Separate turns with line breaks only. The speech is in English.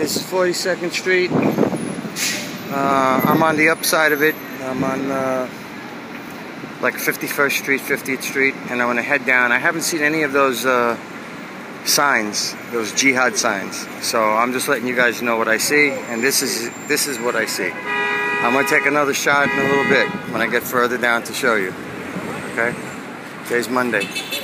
This is 42nd Street. I'm on the upside of it. I'm on like 51st Street, 50th Street, and I'm gonna head down. I haven't seen any of those signs, those jihad signs. So I'm just letting you guys know what I see, and this is what I see. I'm gonna take another shot in a little bit when I get further down to show you. Okay? Today's Monday.